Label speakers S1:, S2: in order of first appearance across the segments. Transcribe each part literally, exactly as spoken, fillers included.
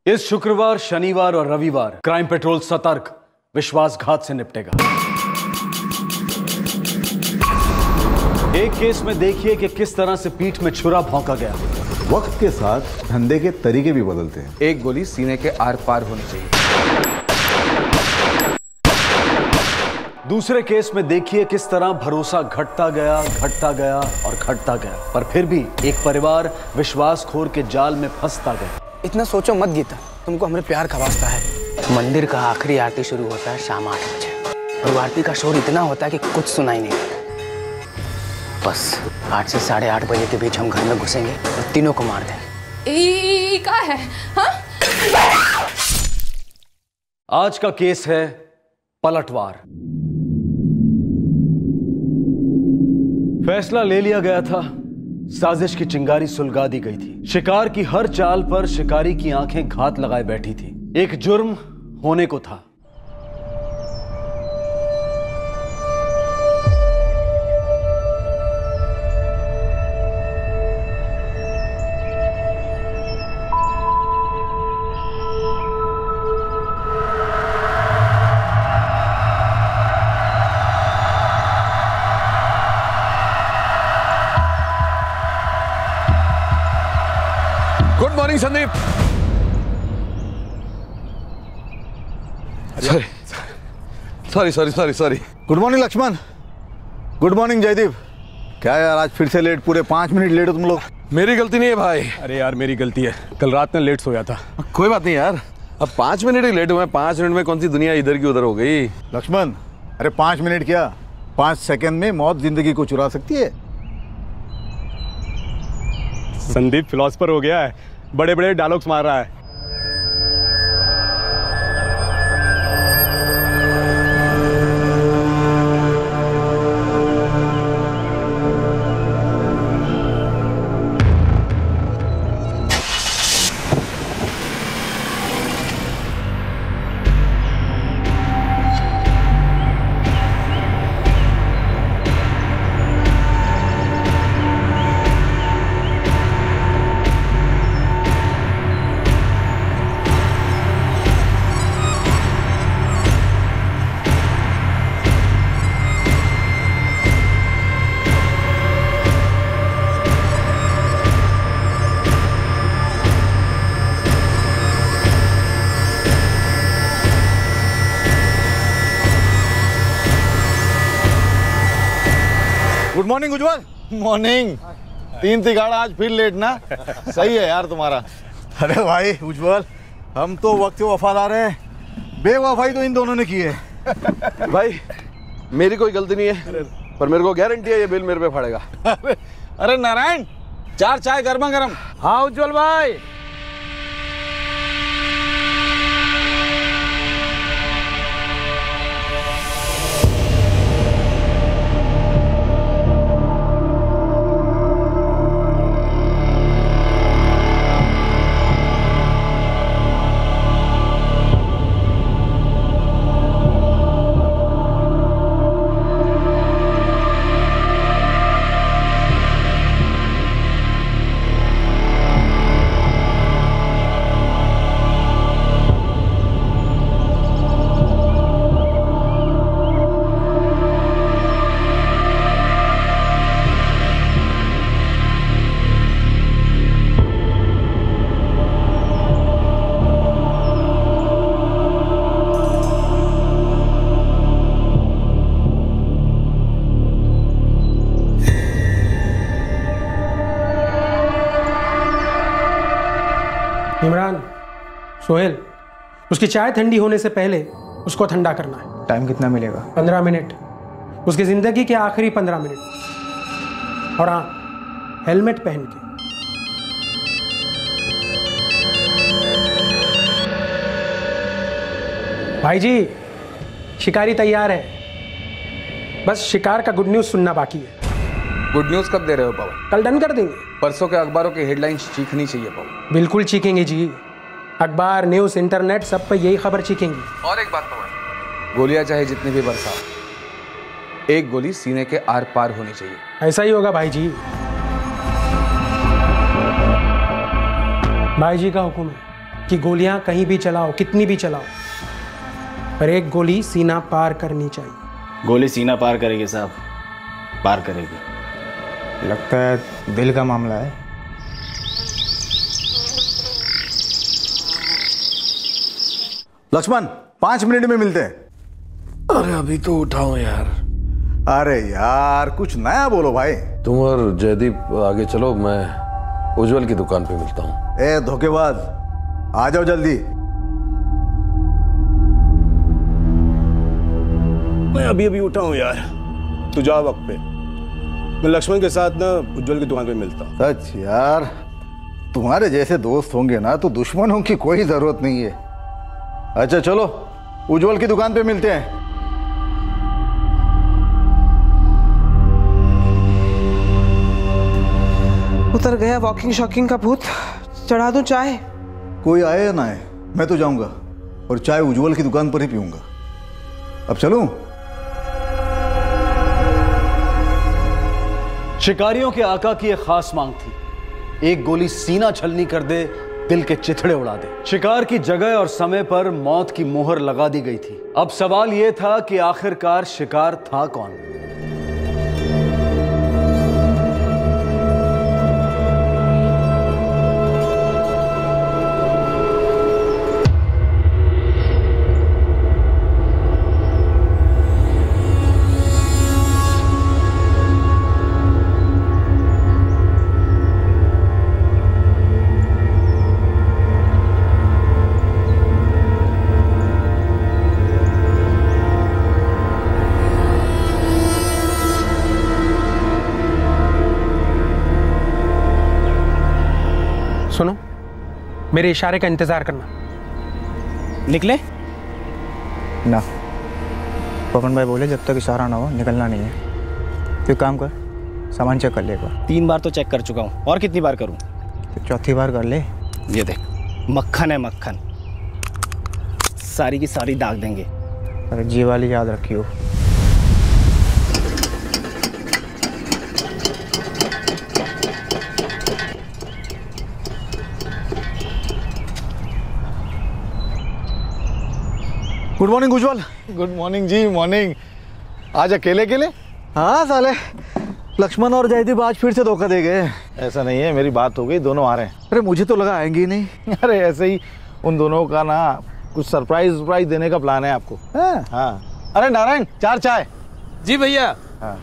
S1: इस शुक्रवार, शनिवार और रविवार क्राइम पेट्रोल सतर्क विश्वासघात से निपटेगा। एक केस में देखिए कि किस तरह से पीठ में छुरा भौंका गया।
S2: वक्त के साथ धंधे के तरीके भी बदलते हैं।
S3: एक गोली सीने के आर पार होनी चाहिए।
S1: दूसरे केस में देखिए किस तरह भरोसा घटता गया, घटता गया और घटता गया, पर फिर भी एक परिवार विश्वासखोर के जाल में फंसता गया।
S4: इतना सोचो मत गीता, तुमको हमारे प्यार का वास्ता है। मंदिर का आखिरी आरती शुरू होता है शाम आठ बजे और आरती का शोर इतना होता है कि कुछ सुनाई नहीं देता। बस आठ से साढ़े आठ बजे के बीच हम घर में घुसेंगे और तीनों को मार देंगे।
S5: ई क्या है? हाँ?
S1: आज का केस है पलटवार। फैसला ले लिया गया था, साजिश की चिंगारी सुलगा दी गई थी। शिकार की हर चाल पर शिकारी की आंखें घात लगाए बैठी थी। एक जुर्म होने को था।
S3: Good morning Sandeep. Sorry sorry sorry sorry sorry
S2: good morning Laxman. Good morning Jaydeep. क्या यार आज फिर से लेट, पूरे पाँच मिनट लेट हो तुम लोग।
S3: मेरी गलती नहीं है भाई।
S6: अरे यार मेरी गलती है, कल रात में लेट सोया था।
S3: कोई बात नहीं यार, अब पाँच मिनट ही लेट हुए। पाँच मिनट में कौन सी दुनिया इधर की उधर हो गई।
S2: लक्ष्मण, अरे पाँच मिनट क्या, पाँच सेकंड में मौत जिंदगी को चुरा सकती है।
S6: संदीप फिलोसफर हो गया है, बड़े बड़े डायलॉग्स मार रहा है।
S2: Good morning Ujjwal. मॉर्निंग। तीन तिगाड़ा आज फिर लेट ना। सही है यार तुम्हारा। अरे भाई उज्जवल, हम तो वक्त के वफादार हैं, बेवफाई तो इन दोनों ने की है।
S3: भाई मेरी कोई गलती नहीं है, पर मेरे को गारंटी है ये बिल मेरे पे पड़ेगा।
S2: अरे अरे नारायण, चार चाय गर्मा गर्म।
S4: हाँ उज्जवल भाई।
S7: इमरान, सोहेल, उसकी चाय ठंडी होने से पहले उसको ठंडा करना है।
S4: टाइम कितना मिलेगा?
S7: पंद्रह मिनट। उसकी जिंदगी के आखिरी पंद्रह मिनट। और हाँ, हेलमेट पहन के। भाई जी, शिकारी तैयार है, बस शिकार का गुड न्यूज सुनना बाकी है।
S3: गुड न्यूज कब दे रहे हो पवन?
S7: कल डन कर देंगे।
S3: परसों के अखबारों की हेडलाइंस चीखनी चाहिए पवन।
S7: बिल्कुल चीखेंगे जी, अखबार, न्यूज़, इंटरनेट सब पे यही खबर चीखेंगी।
S3: और एक बात पवन, गोलियां चाहे जितनी भी बरसाओ, एक गोली सीने के आर पार होनी चाहिए।
S7: ऐसा ही होगा भाई जी। भाई जी का हुक्म है, कि गोलियां कहीं भी चलाओ, कितनी भी चलाओ, पर एक गोली सीना पार करनी चाहिए।
S8: गोली सीना पार करेगी साहब, पार करेगी।
S9: लगता है दिल का मामला है।
S2: लक्ष्मण, पांच मिनट में मिलते हैं।
S10: अरे अभी तो उठाओ यार।
S2: अरे यार कुछ नया बोलो भाई।
S10: तुम और जयदीप आगे चलो, मैं उज्जवल की दुकान पे मिलता हूँ।
S2: ए धोखेबाज, आ जाओ जल्दी।
S6: मैं अभी अभी उठा हूँ यार, तू जा वक्त पे। मैं लक्ष्मण के साथ ना उज्जवल की दुकान पे मिलता हूँ।
S2: सच यार, तुम्हारे जैसे दोस्त होंगे ना तो दुश्मनों की कोई जरूरत नहीं है। अच्छा चलो, उज्जवल की दुकान पे मिलते हैं।
S11: उतर गया वॉकिंग शॉकिंग का भूत। चढ़ा दूं चाय?
S2: कोई आए या ना आए, मैं तो जाऊंगा और चाय उज्जवल की दुकान पर ही पीऊंगा। अब चलूं?
S1: शिकारियों के आका की एक खास मांग थी, एक गोली सीना छलनी कर दे, दिल के चिथड़े उड़ा दे। शिकार की जगह और समय पर मौत की मोहर लगा दी गई थी। अब सवाल यह था कि आखिरकार शिकार था कौन?
S7: सुनो, मेरे इशारे का इंतजार करना।
S4: निकले
S9: ना, पवन भाई बोले जब तक इशारा ना हो निकलना नहीं है। तो काम कर, सामान चेक कर ले एक बार।
S4: तीन बार तो चेक कर चुका हूँ, और कितनी बार करूँ?
S9: तो चौथी बार कर ले।
S4: ये देख, मक्खन है मक्खन, सारी की सारी दाग देंगे।
S9: अरे जी वाली याद रखियो।
S2: Good morning Ujjwal. Good morning जी, मॉर्निंग। आज अकेले अकेले?
S12: हाँ साले, लक्ष्मण और जयदीप आज फिर से धोखा दे गए।
S2: ऐसा नहीं है, मेरी बात हो गई, दोनों आ रहे हैं।
S12: अरे मुझे तो लगा आएंगे ही नहीं।
S2: अरे ऐसे ही उन दोनों का ना कुछ सरप्राइज सरप्राइज देने का प्लान है आपको।
S12: हाँ।
S2: हाँ। अरे नारायण, चार चाय।
S8: जी भैया।
S2: हाँ।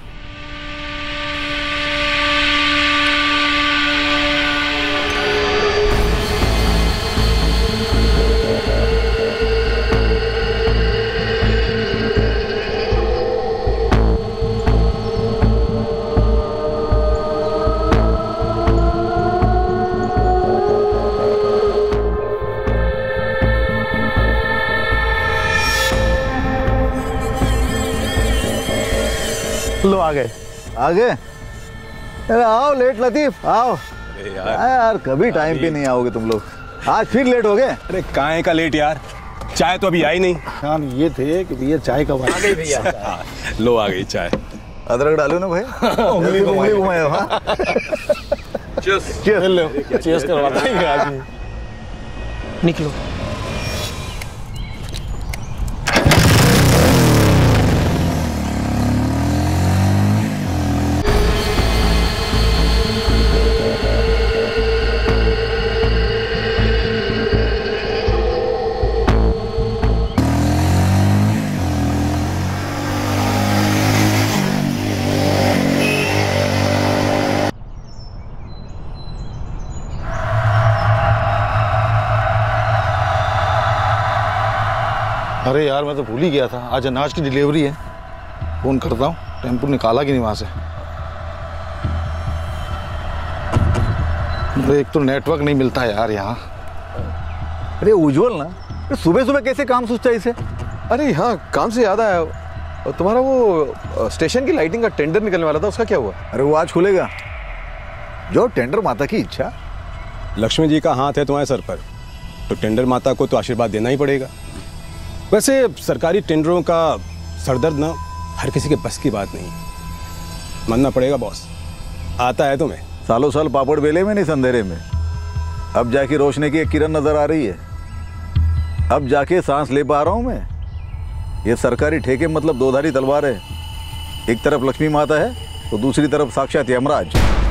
S2: लो आ गए।
S12: आ गए? अरे आओ लेट लतीफ, आओ।
S6: अरे
S12: यार, यार कभी टाइम पे नहीं आओगे तुम लोग, आज फिर लेट हो गए।
S6: अरे काहे का लेट यार, चाय तो अभी आई नहीं।
S2: हाँ ये थे कि भैया चाय कब आ गई भैया।
S6: लो आ गई चाय।
S12: अदरक डालो ना भाई। उंगली उंगली घुमाए। हाँ
S2: चीयर्स चीयर्स करवाते हैं।
S7: निकलो।
S2: अरे यार मैं तो भूल ही गया था, आज अनाज की डिलीवरी है। फोन करता हूँ, टेम्पो निकाला कि नहीं वहां से। एक तो नेटवर्क नहीं मिलता है यार यहाँ।
S12: अरे उज्जवल ना, सुबह सुबह कैसे काम सोचता है इसे?
S3: अरे हाँ, काम से याद आया, तुम्हारा वो स्टेशन की लाइटिंग का टेंडर निकलने वाला था, उसका क्या हुआ?
S12: अरे वो आज खुलेगा। जो टेंडर माता की इच्छा।
S6: लक्ष्मी जी का हाथ है तुम्हारे सर पर, तो टेंडर माता को तो आशीर्वाद देना ही पड़ेगा। वैसे सरकारी टेंडरों का सरदर्द ना हर किसी के बस की बात नहीं, मानना पड़ेगा बॉस। आता है तुम्हें।
S12: सालों साल पापड़ बेले में नहीं संधेरे में, अब जाके रोशनी की एक किरण नजर आ रही है।
S2: अब जाके सांस ले पा रहा हूं मैं। ये सरकारी ठेके मतलब दोधारी तलवार है। एक तरफ लक्ष्मी माता है तो दूसरी तरफ साक्षात यमराज।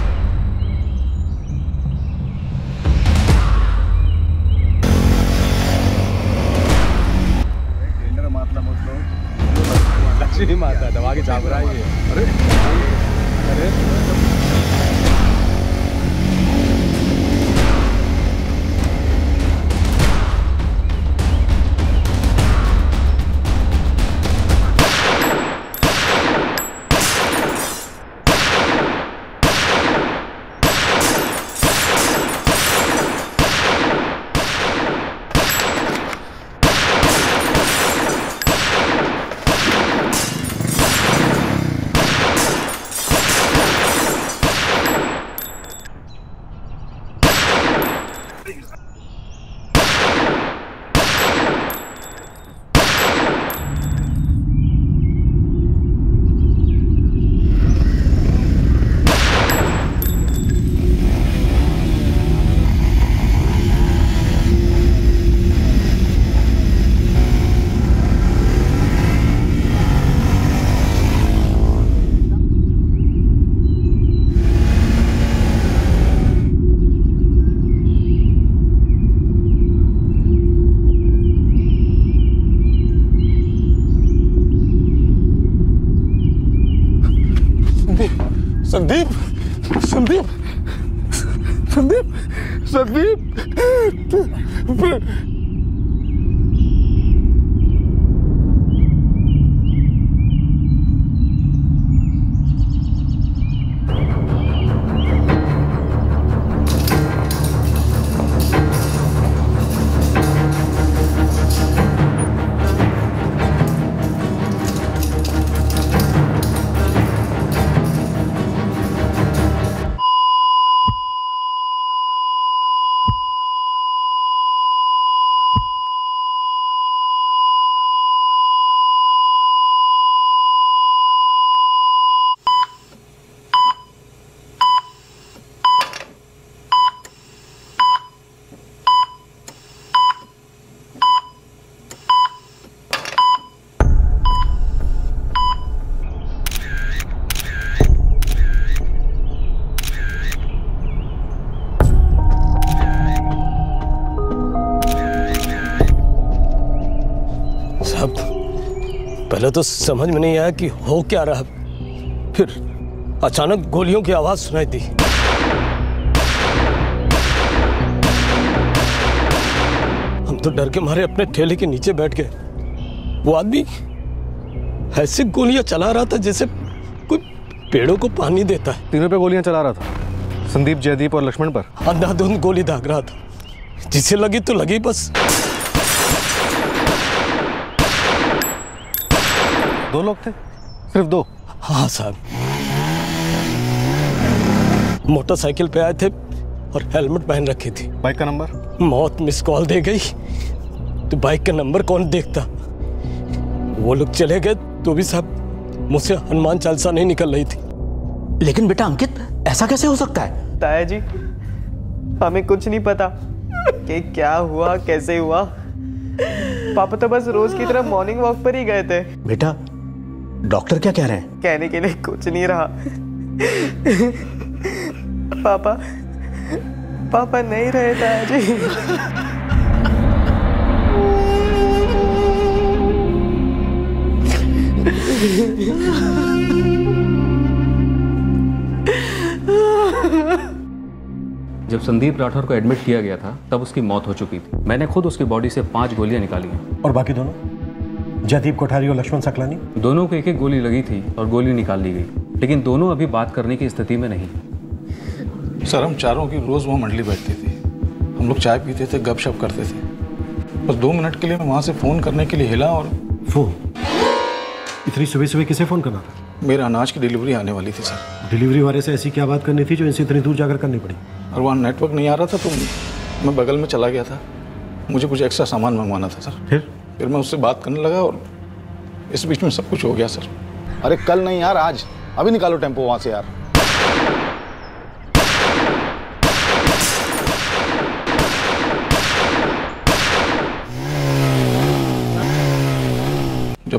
S6: लक्ष्मी माता दबा के चाप रहा है ये। अरे अरे
S2: संदीप संदीप संदीप संदीप
S13: पहले तो समझ में नहीं आया कि हो क्या रहा, फिर अचानक गोलियों की आवाज सुनाई दी। हम तो डर के मारे अपने ठेले के नीचे बैठ गए। वो आदमी ऐसे गोलियां चला रहा था जैसे कोई पेड़ों को पानी देता है।
S6: तीनों पे गोलियां चला रहा था, संदीप, जयदीप और लक्ष्मण पर।
S13: अंधाधुंध गोली दाग रहा था, जिसे लगी तो लगी बस।
S6: दो लोग थे, सिर्फ दो?
S13: हाँ साहब, मोटरसाइकिल पे आए थे और हेलमेट पहन रखी थी।
S6: बाइक का नंबर?
S13: मौत मिस कॉल दे गई तो बाइक का नंबर कौन देखता। वो लोग चले गए तो भी साहब मुझसे हनुमान चालीसा नहीं निकल रही थी।
S14: लेकिन बेटा अंकित, ऐसा कैसे हो सकता है?
S11: ताया जी, हमें कुछ नहीं पता कि क्या हुआ, कैसे हुआ। पापा तो बस रोज की तरह मॉर्निंग वॉक पर ही गए थे।
S14: बेटा, डॉक्टर क्या कह रहे हैं?
S11: कहने के लिए कुछ नहीं रहा। पापा पापा नहीं रहे ताया जी।
S15: जब संदीप राठौर को एडमिट किया गया था तब उसकी मौत हो चुकी थी। मैंने खुद उसकी बॉडी से पांच गोलियां निकाली हैं।
S16: और बाकी दोनों, जयदीप कोठारी और लक्ष्मण सकलानी?
S15: दोनों को एक एक गोली लगी थी और गोली निकाल ली गई, लेकिन दोनों अभी बात करने की स्थिति में नहीं।
S17: सर, हम चारों की रोज वहाँ मंडली बैठती थी, हम लोग चाय पीते थे, गपशप करते थे। बस दो मिनट के लिए मैं वहाँ से फ़ोन करने के लिए हिला और
S16: फोन? इतनी सुबह सुबह किसे फ़ोन करना था?
S17: मेरा अनाज की डिलीवरी आने वाली थी सर।
S16: डिलीवरी वाले से ऐसी क्या बात करनी थी जो इनसे इतनी दूर जाकर करनी पड़ी?
S17: और वहाँ नेटवर्क नहीं आ रहा था तो मैं बगल में चला गया था, मुझे कुछ एक्स्ट्रा सामान मंगवाना था सर।
S16: फिर
S17: फिर मैं उससे बात करने लगा और इस बीच में सब कुछ हो गया सर। अरे कल नहीं यार, आज, अभी निकालो टेम्पो वहाँ से यार।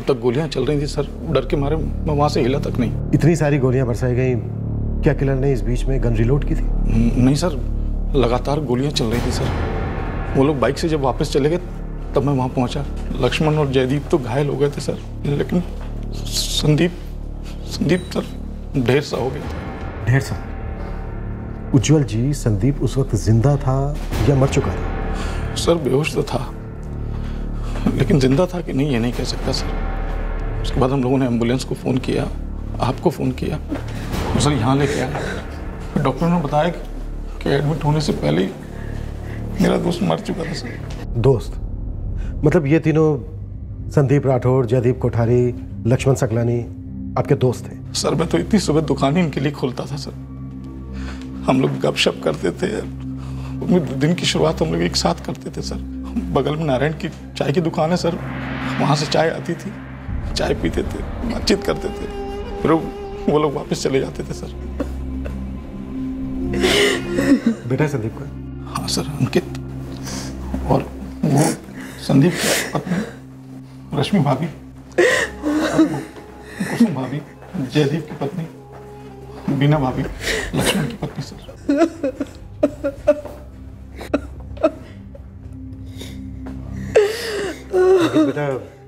S17: जब तक गोलियां चल रही थी सर, डर के मारे मैं वहां से हिला तक नहीं।
S16: इतनी सारी गोलियां बरसाई गई, क्या किलर ने इस बीच में गन रिलोड की थी?
S17: नहीं सर, लगातार गोलियां चल रही थी सर। वो लोग बाइक से जब वापस चले गए तब मैं वहां पहुंचा। लक्ष्मण और जयदीप तो घायल हो गए थे सर, लेकिन संदीप संदीप सर ढेर सा हो गया।
S16: ढेर सा? उज्जवल जी, संदीप उस वक्त जिंदा था या मर चुका था?
S17: सर बेहोश तो था, लेकिन जिंदा था कि नहीं ये नहीं कह सकता सर। उसके बाद हम लोगों ने एम्बुलेंस को फ़ोन किया, आपको फ़ोन किया, सर यहाँ लेके आया। डॉक्टर ने बताया कि एडमिट होने से पहले ही मेरा दोस्त मर चुका था सर।
S16: दोस्त? मतलब ये तीनों, संदीप राठौर, जयदीप कोठारी, लक्ष्मण सकलानी, आपके दोस्त थे?
S17: सर मैं तो इतनी सुबह दुकान ही इनके लिए खोलता था सर। हम लोग गपशप करते थे, दिन की शुरुआत हम लोग एक साथ करते थे सर। बगल में नारायण की चाय की दुकान है सर, वहाँ से चाय आती थी, चाय पीते थे, बातचीत करते थे, फिर वो लोग वापस चले जाते थे सर।
S16: बेटा संदीप का?
S17: हाँ सर, अंकित। और वो संदीप की पत्नी रश्मि भाभी, कुसुम भाभी, जयदीप की पत्नी बीना भाभी, लक्ष्मण की पत्नी सर।
S16: बेटा,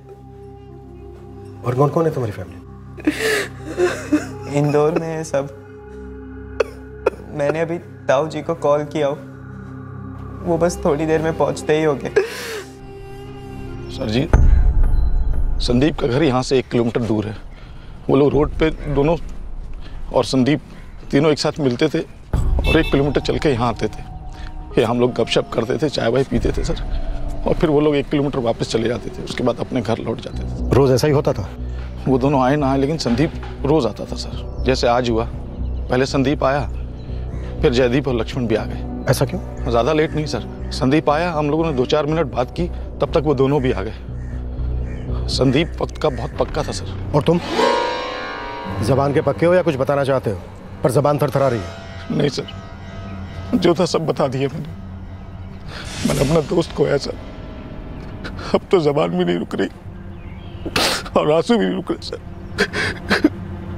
S16: और कौन कौन है तुम्हारी फैमिली?
S11: इंदौर में है सब। मैंने अभी ताऊ जी को कॉल किया, वो बस थोड़ी देर में पहुंचते ही हो गए।
S17: सर जी, संदीप का घर यहाँ से एक किलोमीटर दूर है। वो लोग रोड पे दोनों और संदीप तीनों एक साथ मिलते थे और एक किलोमीटर चल के यहाँ आते थे। ये हम लोग गपशप करते थे, चाय वाय पीते थे सर, और फिर वो लोग एक किलोमीटर वापस चले जाते थे। उसके बाद अपने घर लौट जाते थे।
S16: रोज ऐसा ही होता था?
S17: वो दोनों आए ना आए, लेकिन संदीप रोज आता था सर। जैसे आज हुआ, पहले संदीप आया, फिर जयदीप और लक्ष्मण भी आ गए।
S16: ऐसा क्यों?
S17: ज़्यादा लेट नहीं सर, संदीप आया, हम लोगों ने दो चार मिनट बात की, तब तक वो दोनों भी आ गए। संदीप वक्त का बहुत पक्का था सर।
S16: और तुम जबान के पक्के हो या कुछ बताना चाहते हो, पर जबान थरथरा रही है?
S17: नहीं सर, जो था सब बता दिया मैंने। मैंने अपना दोस्त खोया सर, अब तो जबान भी नहीं रुक रही और आंसू भी नहीं रुक रहे सर।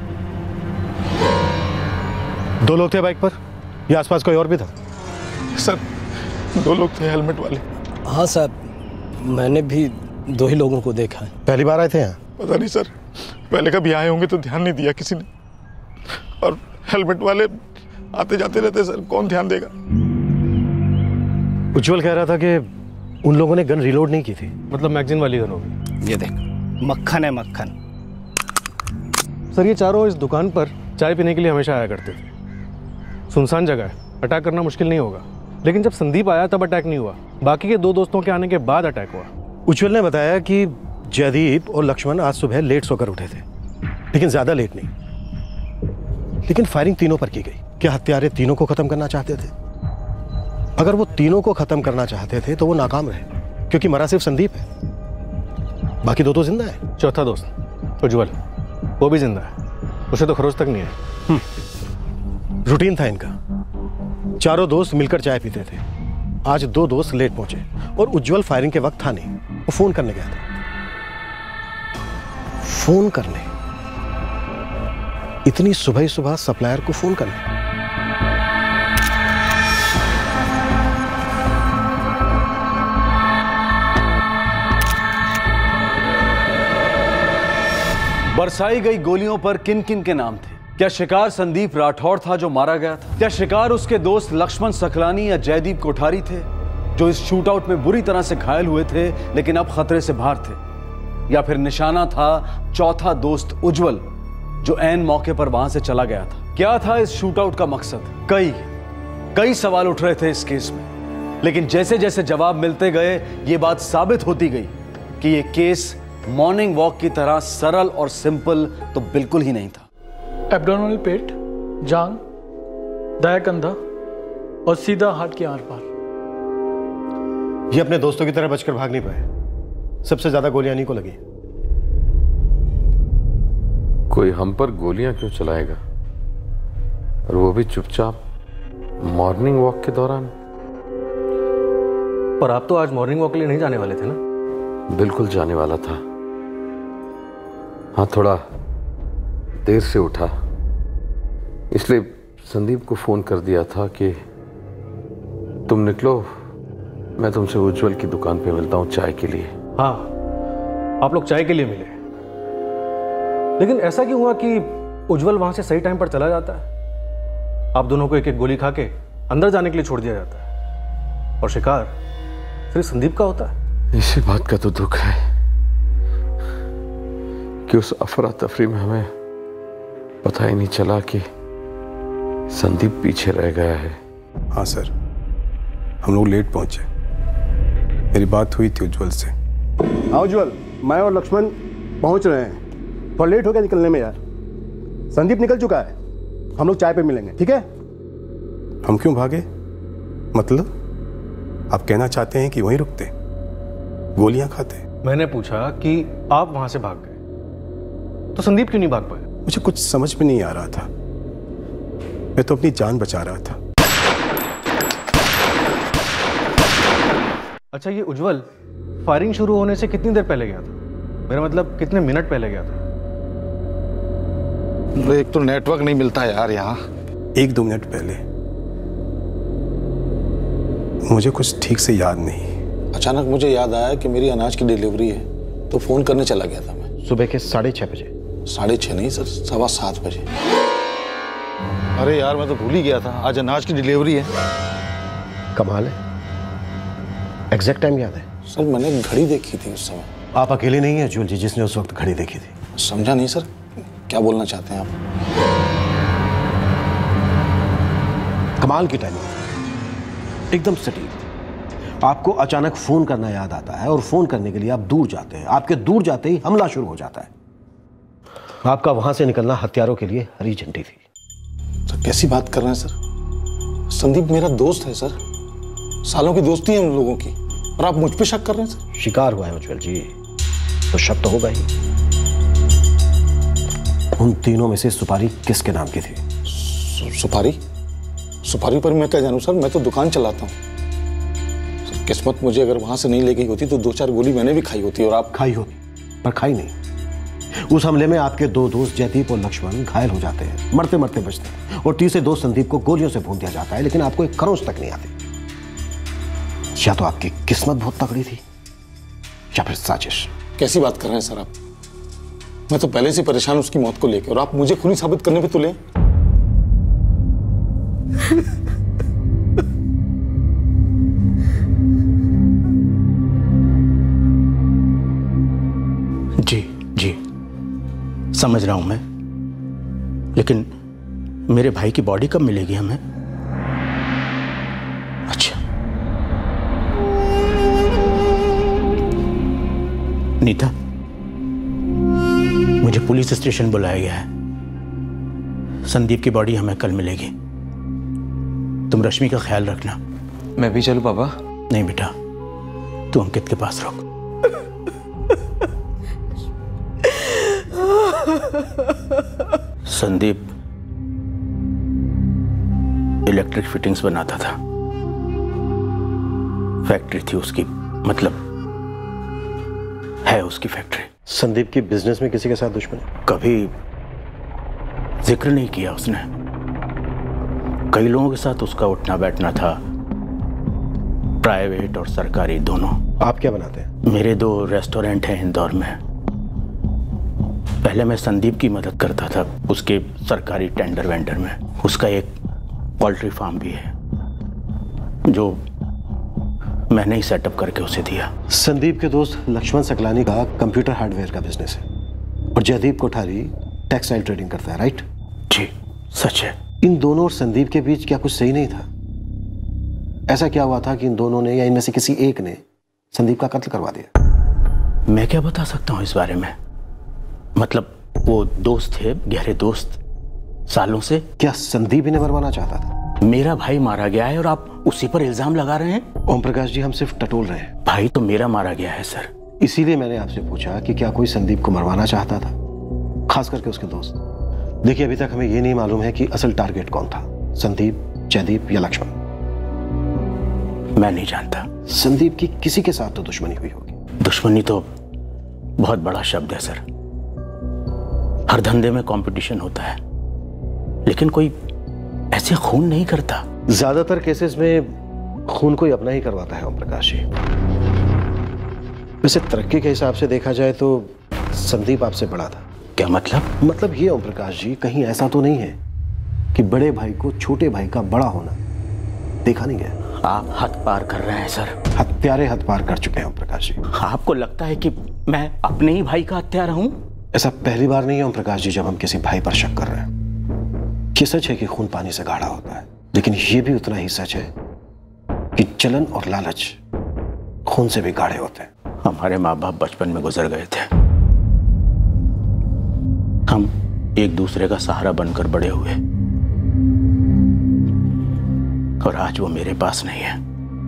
S16: दो लोग थे बाइक पर या आसपास कोई और भी था?
S17: सर दो लोग थे, हेलमेट वाले।
S13: हाँ साहब, मैंने भी दो ही लोगों को देखा है।
S16: पहली बार आए थे यहाँ?
S17: पता नहीं सर, पहले कभी आए होंगे तो ध्यान नहीं दिया किसी ने, और हेलमेट वाले आते जाते रहते सर, कौन ध्यान देगा।
S16: उज्जवल कह रहा था कि उन लोगों ने गन रिलोड नहीं की थी।
S6: मतलब मैगजीन वाली गन होगी?
S4: ये देख, मक्खन है मक्खन।
S6: सर ये चारों इस दुकान पर चाय पीने के लिए हमेशा आया करते थे। सुनसान जगह है, अटैक करना मुश्किल नहीं होगा। लेकिन जब संदीप आया तब अटैक नहीं हुआ, बाकी के दो दोस्तों के आने के बाद अटैक हुआ।
S16: उज्जवल ने बताया कि जयदीप और लक्ष्मण आज सुबह लेट सोकर उठे थे, लेकिन ज्यादा लेट नहीं। लेकिन फायरिंग तीनों पर की गई। क्या हत्यारे तीनों को खत्म करना चाहते थे? अगर वो तीनों को खत्म करना चाहते थे तो वो नाकाम रहे, क्योंकि मरा सिर्फ संदीप है, बाकी दो तो जिंदा है।
S6: चौथा दोस्त उज्जवल, वो भी जिंदा है, उसे तो खरोच तक नहीं है।
S16: रूटीन था इनका, चारों दोस्त मिलकर चाय पीते थे। आज दो दोस्त लेट पहुंचे और उज्जवल फायरिंग के वक्त था नहीं, वो फोन करने गया था। फोन करने? इतनी सुबह ही सुबह सप्लायर को फोन करने?
S1: बरसाई गई गोलियों पर किन किन के नाम थे? क्या शिकार संदीप राठौर था जो मारा गया था? क्या शिकार उसके दोस्त लक्ष्मण सकलानी या जयदीप कोठारी थे जो इस शूटआउट में बुरी तरह से घायल हुए थे लेकिन अब खतरे से बाहर थे? या फिर निशाना था चौथा दोस्त उज्जवल जो ऐन मौके पर वहां से चला गया था? क्या था इस शूटआउट का मकसद? कई कई सवाल उठ रहे थे इस केस में, लेकिन जैसे जैसे जवाब मिलते गए ये बात साबित होती गई कि ये केस मॉर्निंग वॉक की तरह सरल और सिंपल तो बिल्कुल ही नहीं था।
S18: एब्डोमिनल पेट, जांग, दाया कंधा और सीधा हाथ के आर पार।
S16: ये अपने दोस्तों की तरह बचकर भाग नहीं पाए, सबसे ज्यादा गोलियां इन्हीं को लगी।
S10: कोई हम पर गोलियां क्यों चलाएगा, और वो भी चुपचाप मॉर्निंग वॉक के दौरान?
S6: पर आप तो आज मॉर्निंग वॉक के लिए नहीं जाने वाले थे ना?
S10: बिल्कुल जाने वाला था, हाँ, थोड़ा देर से उठा, इसलिए संदीप को फोन कर दिया था कि तुम निकलो, मैं तुमसे उज्जवल की दुकान पे मिलता हूँ चाय के लिए।
S16: हाँ, आप लोग चाय के लिए मिले, लेकिन ऐसा क्यों हुआ कि उज्जवल वहां से सही टाइम पर चला जाता है, आप दोनों को एक एक गोली खा के अंदर जाने के लिए छोड़ दिया जाता है, और शिकार फिर संदीप का होता है?
S10: इसी बात का तो दुख है कि उस अफरा तफरी में हमें पता ही नहीं चला कि संदीप पीछे रह गया है।
S6: हाँ सर, हम लोग लेट पहुंचे। मेरी बात हुई थी उज्जवल से।
S16: हाँ उज्जवल, मैं और लक्ष्मण पहुंच रहे हैं, थोड़ा लेट हो गया निकलने में यार। संदीप निकल चुका है, हम लोग चाय पे मिलेंगे, ठीक है?
S6: हम क्यों भागे? मतलब आप कहना चाहते हैं कि वहीं रुकते, गोलियां खाते?
S16: मैंने पूछा कि आप वहां से भाग गए तो संदीप क्यों नहीं भाग पाया?
S6: मुझे कुछ समझ में नहीं आ रहा था, मैं तो अपनी जान बचा रहा था।
S16: अच्छा, ये उज्जवल फायरिंग शुरू होने से कितनी देर पहले गया था? मेरा मतलब कितने मिनट पहले गया था?
S17: एक तो नेटवर्क नहीं मिलता यार यहाँ।
S6: एक दो मिनट पहले, मुझे कुछ ठीक से याद नहीं।
S17: अचानक मुझे याद आया कि मेरी अनाज की डिलीवरी है, तो फोन करने चला गया था मैं।
S16: सुबह के साढ़े छह बजे?
S17: साढ़े छह नहीं सर, सवा सात बजे। अरे यार, मैं तो भूल ही गया था, आज अनाज की डिलीवरी है।
S16: कमाल है, एग्जैक्ट टाइम याद है?
S17: सर मैंने घड़ी देखी थी उस समय।
S16: आप अकेले नहीं हैं ज्वेल जी जिसने उस वक्त घड़ी देखी थी।
S17: समझा नहीं सर, क्या बोलना चाहते हैं आप?
S16: कमाल की टाइमिंग, एकदम सटीक। आपको अचानक फोन करना याद आता है और फोन करने के लिए आप दूर जाते हैं, आपके दूर जाते ही हमला शुरू हो जाता है। आपका वहां से निकलना हथियारों के लिए हरी झंडी थी।
S17: सर कैसी बात कर रहे हैं सर? संदीप मेरा दोस्त है सर, सालों की दोस्ती है हम लोगों की, और आप मुझ पे शक कर रहे हैं सर?
S16: शिकार हुआ है उज्जवल जी, तो शक तो होगा ही। उन तीनों में से सुपारी किसके नाम की थी?
S17: सु, सुपारी सुपारी पर मैं क्या जानूं सर, मैं तो दुकान चलाता हूँ सर। किस्मत मुझे अगर वहां से नहीं ले गई होती तो दो चार गोली मैंने भी खाई होती, और आप?
S16: खाई होती, पर खाई नहीं। उस हमले में आपके दो दोस्त जयदीप और लक्ष्मण घायल हो जाते हैं, मरते मरते बचते हैं, और तीसरे दोस्त संदीप को गोलियों से भून दिया जाता है, लेकिन आपको एक खरोंच तक नहीं आती। या तो आपकी किस्मत बहुत तगड़ी थी, या फिर साजिश।
S17: कैसी बात कर रहे हैं सर आप? मैं तो पहले से परेशान उसकी मौत को लेकर, और आप मुझे खूनी साबित करने पे तुले।
S19: जी जी समझ रहा हूं मैं, लेकिन मेरे भाई की बॉडी कब मिलेगी हमें? अच्छा, नीता, मुझे पुलिस स्टेशन बुलाया गया है। संदीप की बॉडी हमें कल मिलेगी। तुम रश्मि का ख्याल रखना।
S3: मैं भी चलूं पापा?
S19: नहीं बेटा, तू अंकित के पास रुक। संदीप इलेक्ट्रिक फिटिंग्स बनाता था, फैक्ट्री थी उसकी, मतलब है उसकी फैक्ट्री।
S16: संदीप की बिजनेस में किसी के साथ दुश्मनी?
S19: कभी जिक्र नहीं किया उसने। कई लोगों के साथ उसका उठना बैठना था, प्राइवेट और सरकारी दोनों।
S16: आप क्या बनाते हैं?
S19: मेरे दो रेस्टोरेंट हैं इंदौर में। पहले मैं संदीप की मदद करता था उसके सरकारी टेंडर वेंडर में। उसका एक पोल्ट्री फार्म भी है जो मैंने ही सेटअप करके उसे दिया।
S16: संदीप के दोस्त लक्ष्मण सकलानी का कंप्यूटर हार्डवेयर का बिजनेस है, और जयदीप कोठारी टेक्सटाइल ट्रेडिंग करता है, राइट?
S19: जी सच है।
S16: इन दोनों और संदीप के बीच क्या कुछ सही नहीं था? ऐसा क्या हुआ था कि इन दोनों ने या इनमें से किसी एक ने संदीप का कत्ल करवा दिया?
S19: मैं क्या बता सकता हूं इस बारे में? मतलब वो दोस्त थे, गहरे दोस्त सालों से।
S16: क्या संदीप इन्हें मरवाना चाहता था?
S19: मेरा भाई मारा गया है और आप उसी पर इल्जाम लगा रहे हैं?
S16: ओम प्रकाश जी, हम सिर्फ टटोल रहे हैं।
S19: भाई तो मेरा मारा गया है सर।
S16: इसीलिए मैंने आपसे पूछा कि क्या कोई संदीप को मरवाना चाहता था, खास करके उसके दोस्त। देखिए, अभी तक हमें यह नहीं मालूम है कि असल टारगेट कौन था, संदीप, जयदीप या लक्ष्मण।
S19: मैं नहीं जानता।
S16: संदीप की किसी के साथ तो दुश्मनी हुई होगी।
S19: दुश्मनी तो बहुत बड़ा शब्द है सर। हर धंधे में कंपटीशन होता है, लेकिन कोई ऐसे खून नहीं करता।
S16: ज्यादातर केसेस में खून कोई अपना ही करवाता है ओम प्रकाश जी। वैसे तरक्की के हिसाब से देखा जाए तो संदीप आपसे बड़ा था।
S19: क्या मतलब?
S16: मतलब ये ओम प्रकाश जी, कहीं ऐसा तो नहीं है कि बड़े भाई को छोटे भाई का बड़ा होना देखा नहीं गया।
S19: आप हद पार कर रहे हैं सर।
S16: हत्यारे हद पार कर चुके हैं ओम प्रकाश जी।
S19: आपको लगता है कि मैं अपने ही भाई का हत्यारा हूं?
S16: ऐसा पहली बार नहीं है ओम प्रकाश जी जब हम किसी भाई पर शक कर रहे हैं। ये सच है कि खून पानी से गाढ़ा होता है, लेकिन ये भी उतना ही सच है कि जलन और लालच खून से भी गाढ़े होते हैं।
S19: हमारे माँ बाप बचपन में गुजर गए थे, हम एक दूसरे का सहारा बनकर बड़े हुए, और आज वो मेरे पास नहीं है।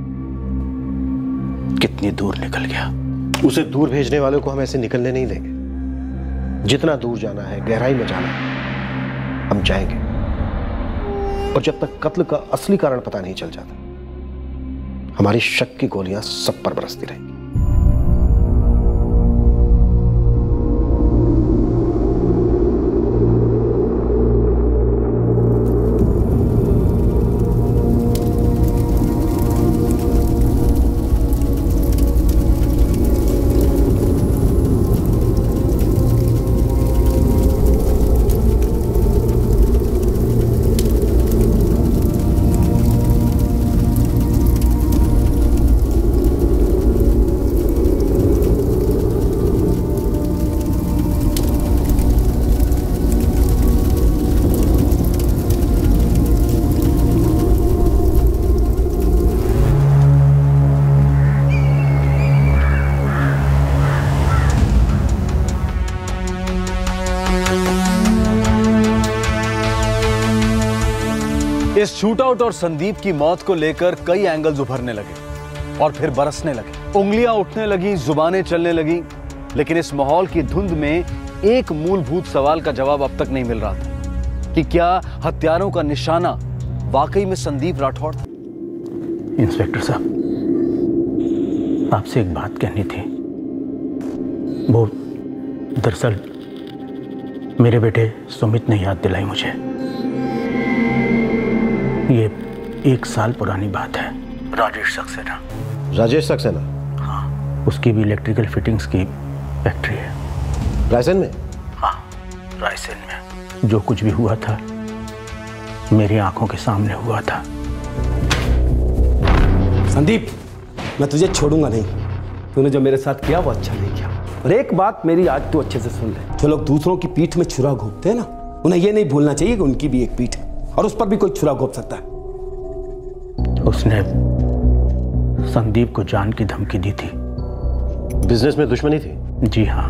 S19: कितनी दूर निकल गया।
S16: उसे दूर भेजने वालों को हम ऐसे निकलने नहीं देंगे। जितना दूर जाना है, गहराई में जाना है, हम जाएंगे। और जब तक कत्ल का असली कारण पता नहीं चल जाता, हमारी शक की गोलियां सब पर बरसती रहेंगी।
S1: इस शूटआउट और संदीप की मौत को लेकर कई एंगल्स उभरने लगे और फिर बरसने लगे। उंगलियां उठने लगी, जुबानें चलने लगी, लेकिन इस माहौल की धुंध में एक मूलभूत सवाल का जवाब अब तक नहीं मिल रहा था कि क्या हत्यारों का निशाना वाकई में संदीप राठौड़ था।
S19: इंस्पेक्टर साहब, आपसे एक बात कहनी थी। वो दरअसल मेरे बेटे सुमित ने याद दिलाई मुझे। ये एक साल पुरानी बात है। राजेश सक्सेना।
S16: राजेश सक्सेना?
S19: हाँ, उसकी भी इलेक्ट्रिकल फिटिंग्स की फैक्ट्री है।
S16: रायसेन में?
S19: हाँ, रायसेन में। जो कुछ भी हुआ था मेरी आंखों के सामने हुआ था।
S6: संदीप, मैं तुझे छोड़ूंगा नहीं। तूने जो मेरे साथ किया वो अच्छा नहीं किया। और एक बात मेरी आज तू अच्छे से सुन ले। जो लोग दूसरों की पीठ में छुरा घोंपते हैं ना, उन्हें ये नहीं भूलना चाहिए कि उनकी भी एक पीठ है और उस पर भी कोई छुरा घोंप सकता है।
S19: उसने संदीप को जान की धमकी दी थी।
S16: बिजनेस में दुश्मनी थी?
S19: जी हाँ।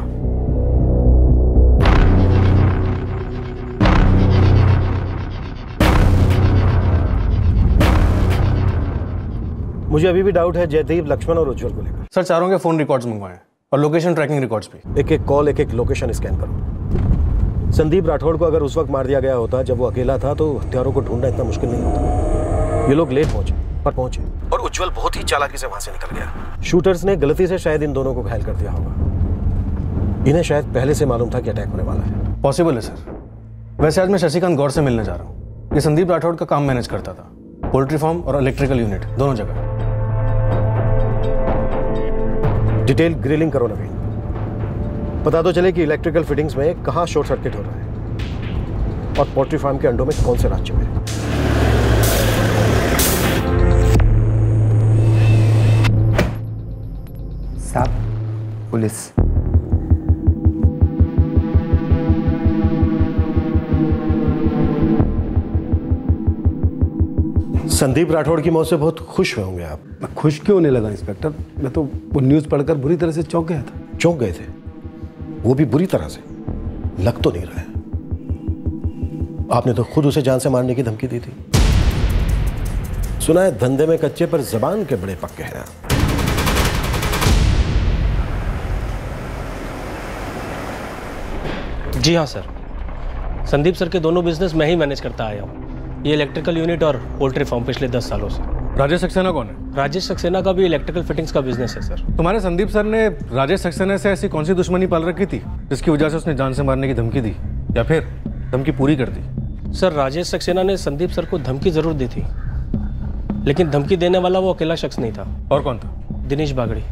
S16: मुझे अभी भी डाउट है जयदीप, लक्ष्मण और उज्जवल को लेकर।
S15: सर, चारों के फोन रिकॉर्ड्स मंगवाए और लोकेशन ट्रैकिंग रिकॉर्ड्स भी।
S16: एक एक कॉल, एक एक लोकेशन स्कैन करो। संदीप राठौड़ को अगर उस वक्त मार दिया गया होता जब वो अकेला था, तो हत्यारों को ढूंढना इतना मुश्किल नहीं होता। ये लोग लेट पहुंचे, पर पहुंचे, और उज्जवल बहुत ही चालाकी से वहां से निकल गया। शूटर्स ने गलती से शायद इन दोनों को घायल कर दिया होगा। इन्हें शायद पहले से मालूम था कि अटैक होने वाला है।
S15: पॉसिबल है सर। वैसे आज मैं शशिकांत गौर से मिलने जा रहा हूँ। ये संदीप राठौड़ का काम मैनेज करता था, पोल्ट्री फार्म और इलेक्ट्रिकल यूनिट दोनों जगह।
S16: डिटेल ग्रिलिंग करो नवीन। पता तो चले कि इलेक्ट्रिकल फिटिंग्स में कहां शॉर्ट सर्किट हो रहा है और पोल्ट्री फार्म के अंडों में कौन से राज छिपे हैं।
S9: साहब, पुलिस।
S16: संदीप राठौड़ की मौत से बहुत खुश हुए होंगे आप।
S6: मैं खुश क्यों होने लगा इंस्पेक्टर? मैं तो वो न्यूज़ पढ़कर बुरी तरह से चौंक गया था।
S16: चौंक गए थे? वो भी बुरी तरह से? लग तो नहीं रहा है। आपने तो खुद उसे जान से मारने की धमकी दी थी। सुना है धंधे में कच्चे पर जबान के बड़े पक्के हैं।
S13: जी हाँ सर, संदीप सर के दोनों बिजनेस मैं ही मैनेज करता आया हूँ। ये इलेक्ट्रिकल यूनिट और पोल्ट्री फार्म पिछले दस सालों से।
S15: राजेश सक्सेना कौन है?
S13: राजेश सक्सेना का भी इलेक्ट्रिकल फिटिंग्स का बिजनेस है सर।
S15: तुम्हारे संदीप सर ने राजेश सक्सेना से ऐसी कौन सी दुश्मनी पाल रखी थी जिसकी वजह से उसने जान से मारने की धमकी दी? या फिर धमकी पूरी कर दी?
S13: सर, राजेश सक्सेना ने संदीप सर को धमकी जरूर दी थी, लेकिन धमकी देने वाला वो अकेला शख्स नहीं था।
S15: और कौन था?
S13: दिनेश बागड़ी।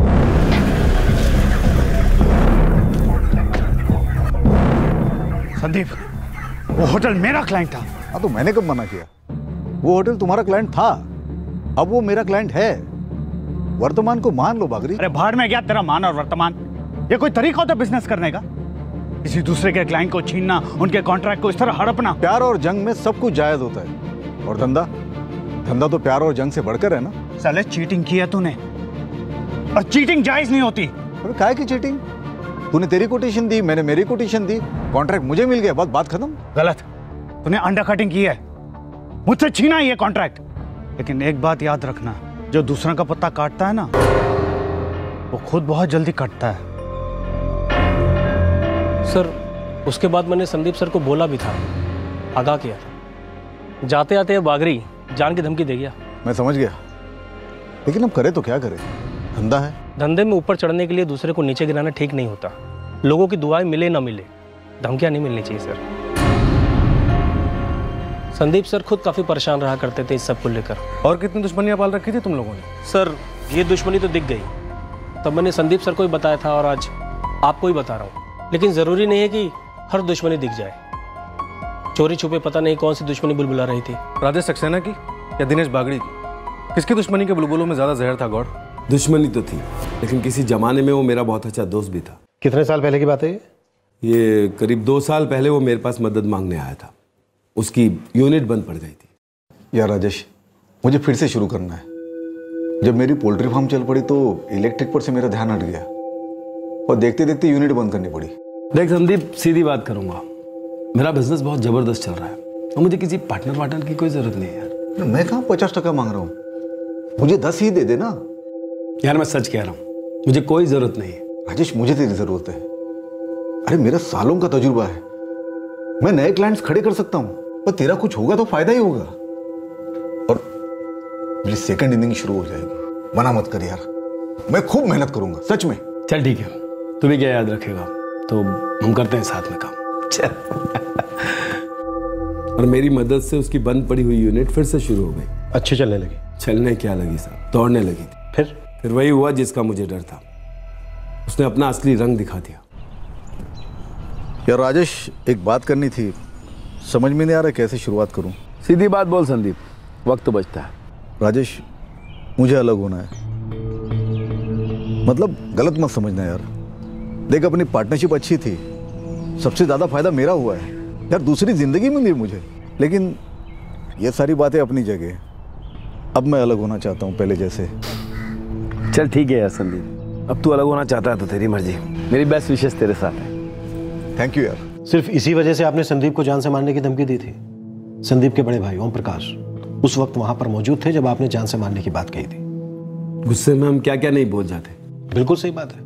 S2: संदीप, वो होटल मेरा क्लाइंट था। हाँ तो मैंने कब मना किया? वो होटल तुम्हारा क्लाइंट था, अब वो मेरा क्लाइंट है। वर्तमान को मान लो बागरी।
S20: अरे भाड़ में गया तेरा मान और वर्तमान। ये कोई तरीका होता बिजनेस करने का? किसी दूसरे के क्लाइंट को छीनना, उनके कॉन्ट्रैक्ट को इस तरह हड़पना।
S2: प्यार और जंग में सब कुछ जायज होता है। और धंधा धंधा तो प्यार और जंग से बढ़कर है ना।
S20: साले चीटिंग की है तूने, और चीटिंग जायज नहीं होती।
S2: अरे काहे की चीटिंग? तूने तेरी कोटेशन दी, मैंने मेरी कोटेशन दी, कॉन्ट्रैक्ट मुझे मिल गया, बस बात खत्म।
S20: गलत, तूने अंडरकटिंग की है, मुझसे छीना ये कॉन्ट्रैक्ट। लेकिन एक बात याद रखना, जो दूसरा का पत्ता काटता है ना, वो खुद बहुत जल्दी कटता है।
S13: सर, उसके बाद मैंने संदीप सर को बोला भी था, आगाह किया था। जाते आते बागरी जान की धमकी दे गया।
S2: मैं समझ गया, लेकिन अब करे तो क्या करे? धंधा है।
S13: धंधे में ऊपर चढ़ने के लिए दूसरे को नीचे गिराना ठीक नहीं होता। लोगों की दुआएं मिले ना मिले, धमकियां नहीं मिलनी चाहिए सर। संदीप सर खुद काफी परेशान रहा करते थे इस सब को लेकर।
S15: और कितनी दुश्मनियां पाल रखी थी तुम लोगों ने?
S13: सर, ये दुश्मनी तो दिख गई, तब मैंने संदीप सर को ही बताया था और आज आपको ही बता रहा हूँ। लेकिन जरूरी नहीं है कि हर दुश्मनी दिख जाए। चोरी छुपे पता नहीं कौन सी दुश्मनी बुलबुला रही थी।
S15: राजेश सक्सेना की या दिनेश बागड़ी की? किसकी दुश्मनी के बुलबुलों में ज्यादा जहर था गौड़?
S21: दुश्मनी तो थी, लेकिन किसी जमाने में वो मेरा बहुत अच्छा दोस्त भी था।
S16: कितने साल पहले की बात है ये?
S21: ये करीब दो साल पहले वो मेरे पास मदद मांगने आया था। उसकी यूनिट बंद पड़ गई थी।
S2: यार राजेश, मुझे फिर से शुरू करना है। जब मेरी पोल्ट्री फार्म चल पड़ी तो इलेक्ट्रिक पर से मेरा ध्यान हट गया और देखते देखते यूनिट बंद करनी पड़ी।
S21: देख संदीप, सीधी बात करूंगा, मेरा बिजनेस बहुत जबरदस्त चल रहा है और मुझे किसी पार्टनर वार्टनर की कोई जरूरत नहीं है यार।
S2: मैं कहाँ पचास टका मांग रहा हूँ, मुझे दस ही दे देना।
S21: यार मैं सच कह रहा हूँ, मुझे कोई जरूरत नहीं है।
S2: राजेश, मुझे तेरी जरूरत है। अरे मेरा सालों का तजुर्बा है, मैं नए क्लाइंट्स खड़े कर सकता हूँ, पर तेरा कुछ होगा तो फायदा ही होगा। और मेरी सेकंड इनिंग शुरू हो जाएगी। मना मत कर यार, मैं खूब मेहनत करूंगा सच में।
S21: चल ठीक है, तू भी क्या याद रखेगा, तो हम करते हैं साथ में काम। चल। और मेरी मदद से उसकी बंद पड़ी हुई यूनिट फिर से शुरू हो गई।
S16: अच्छी चलने लगी?
S21: चलने क्या लगी साहब, दौड़ने लगी थी।
S16: फिर
S21: फिर वही हुआ जिसका मुझे डर था, उसने अपना असली रंग दिखा दिया।
S2: यार राजेश, एक बात करनी थी, समझ में नहीं आ रहा कैसे शुरुआत करूं।
S21: सीधी बात बोल संदीप, वक्त तो बचता है।
S2: राजेश, मुझे अलग होना है। मतलब गलत मत समझना यार। देख, अपनी पार्टनरशिप अच्छी थी, सबसे ज्यादा फायदा मेरा हुआ है यार, दूसरी जिंदगी मिली मुझे। लेकिन ये सारी बातें अपनी जगह, अब मैं अलग होना चाहता हूँ पहले जैसे।
S21: चल ठीक है यार संदीप, अब तू अलग होना चाहता है तो तेरी मर्जी, मेरी बेस्ट विशेष तेरे साथ है।
S2: थैंक यू यार।
S16: सिर्फ इसी वजह से आपने संदीप को जान से मारने की धमकी दी थी? संदीप के बड़े भाई ओम प्रकाश उस वक्त वहां पर मौजूद थे जब आपने जान से मारने की बात कही थी।
S21: गुस्से में हम क्या क्या नहीं बोल जाते।
S16: बिल्कुल सही बात है,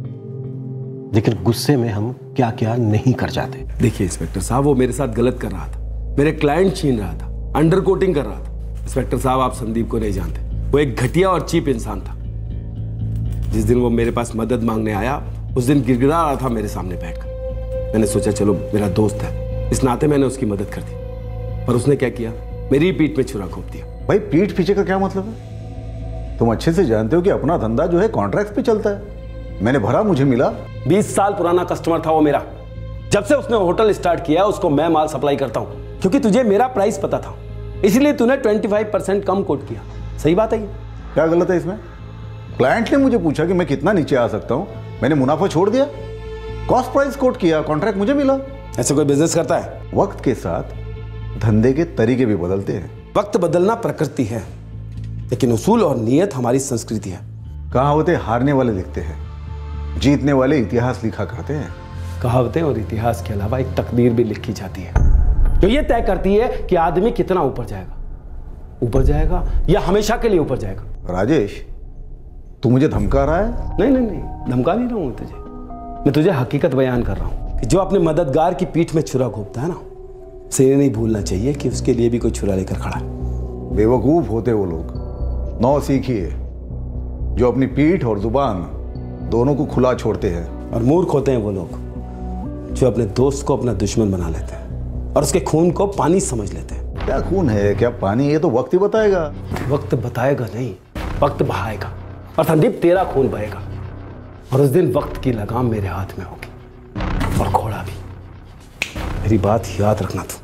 S16: लेकिन गुस्से में हम क्या क्या नहीं कर जाते।
S21: देखिए इंस्पेक्टर साहब, वो मेरे साथ गलत कर रहा था, मेरे क्लाइंट छीन रहा था, अंडर कोटिंग कर रहा था। इंस्पेक्टर साहब, आप संदीप को नहीं जानते, वो एक घटिया और चीप इंसान था। जिस दिन वो मेरे पास मदद मांगने आया, उस दिन गिड़गिड़ा रहा था मेरे सामने बैठकर। मैंने सोचा चलो मेरा दोस्त है, इस नाते मैंने उसकी मदद कर दी, पर उसने क्या किया, मेरी पीठ में छुरा घोंप दिया।
S2: भाई, पीठ पीछे का क्या मतलब है? तुम अच्छे से जानते हो कि अपना धंधा जो है कॉन्ट्रैक्ट पे चलता है। मैंने भरा, मुझे मिला।
S21: बीस साल पुराना कस्टमर था वो मेरा। जब से उसने होटल स्टार्ट किया, उसको मैं माल सप्लाई करता हूँ, क्योंकि तुझे मेरा प्राइस पता था, इसलिए तूने पच्चीस परसेंट कम कोट किया। सही बात है ये?
S2: क्या गलत है इसमें? क्लाइंट ने मुझे पूछा कि मैं कितना नीचे आ सकता हूँ, मैंने मुनाफा छोड़ दिया, कॉस्ट प्राइस कोट किया, कॉन्ट्रैक्ट मुझे मिला।
S21: ऐसे कोई बिजनेस करता है?
S2: वक्त के साथ धंधे के तरीके भी बदलते हैं।
S21: वक्त बदलना प्रकृति है, लेकिन उसूल और नियत हमारी संस्कृति है।
S2: कहावतें हारने वाले लिखते हैं, जीतने वाले इतिहास लिखा करते हैं।
S21: कहावतें और इतिहास के अलावा एक तकदीर भी लिखी जाती है, जो ये तय करती है कि आदमी कितना ऊपर जाएगा, ऊपर जाएगा या हमेशा के लिए ऊपर जाएगा।
S2: राजेश, तू मुझे धमका रहा है?
S21: नहीं नहीं नहीं, धमका नहीं रहा हूं तुझे, मैं तुझे हकीकत बयान कर रहा हूं कि जो अपने मददगार की पीठ में छुरा घोंपता है ना, उसे ये नहीं भूलना चाहिए कि उसके लिए भी कोई छुरा लेकर खड़ा है।
S2: बेवकूफ होते वो लोग, नौ सीखिए, जो अपनी पीठ और जुबान दोनों को खुला छोड़ते हैं।
S21: और मूर्ख होते हैं वो लोग जो अपने दोस्त को अपना दुश्मन बना लेते हैं और उसके खून को पानी समझ लेते हैं।
S2: क्या खून है, क्या पानी, ये तो वक्त ही बताएगा।
S21: वक्त बताएगा नहीं, वक्त बहाएगा। और संदीप तेरा खून बहेगा और उस दिन वक्त की लगाम मेरे हाथ में होगी और घोड़ा भी। मेरी बात याद रखना तू।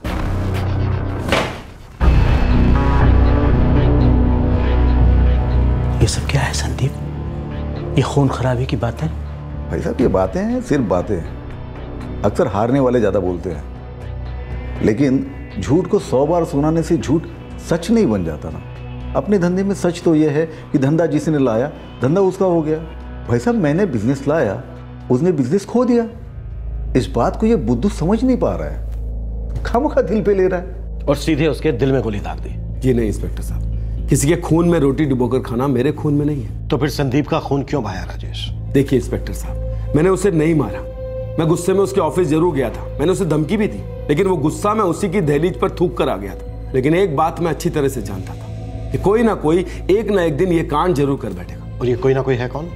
S14: ये सब क्या है संदीप? ये खून खराबी की बातें?
S2: भाई साहब ये बातें हैं, सिर्फ बातें हैं। अक्सर हारने वाले ज्यादा बोलते हैं, लेकिन झूठ को सौ बार सुनाने से झूठ सच नहीं बन जाता ना। अपने धंधे में सच तो यह है कि धंधा जिसने लाया धंधा उसका हो गया। भाई साहब मैंने बिजनेस लाया, उसने बिजनेस खो दिया। इस बात को ये बुद्धू समझ नहीं पा रहा है, खामखा दिल पे ले रहा है
S21: और सीधे उसके दिल में गोली दाग दी। जी नहीं इंस्पेक्टर साहब, किसी के खून में रोटी डुबोकर खाना मेरे खून में नहीं है।
S16: तो फिर संदीप का खून क्यों बहाया राजेश?
S21: देखिए इंस्पेक्टर साहब, मैंने उसे नहीं मारा। मैं गुस्से में उसके ऑफिस जरूर गया था, मैंने उसे धमकी भी दी, लेकिन वो गुस्सा मैं उसी की दहलीज पर थूक कर आ गया था। लेकिन एक बात मैं अच्छी तरह से जानता था कि कोई ना कोई एक ना एक दिन ये कांड जरूर कर बैठेगा।
S16: और ये कोई ना कोई है कौन?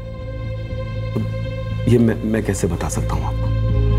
S21: ये मैं मैं कैसे बता सकता हूँ आपको?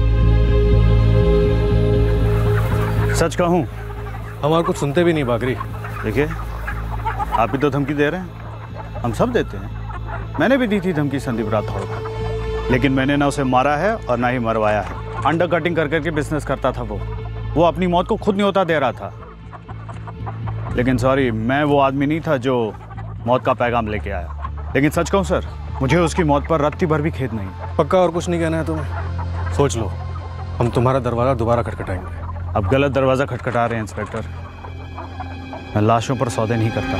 S20: सच कहूं, हमारे कुछ सुनते भी नहीं बागरी। देखिए आप भी तो धमकी दे रहे हैं, हम सब देते हैं। मैंने भी दी थी धमकी संदीप राठौड़ को, लेकिन मैंने ना उसे मारा है और ना ही मरवाया है। अंडर कटिंग कर करके बिजनेस करता था वो वो अपनी मौत को खुद न्योता दे रहा था। लेकिन सॉरी, मैं वो आदमी नहीं था जो मौत का पैगाम लेके आया। लेकिन सच कहूँ सर, मुझे उसकी मौत पर रत्ती भर भी खेद नहीं।
S15: पक्का और कुछ नहीं कहना है तुम्हें? सोच लो, हम तुम्हारा दरवाज़ा दोबारा खटखटाएंगे।
S20: अब गलत दरवाज़ा खटखटा रहे हैं इंस्पेक्टर। मैं लाशों पर सौदे नहीं करता।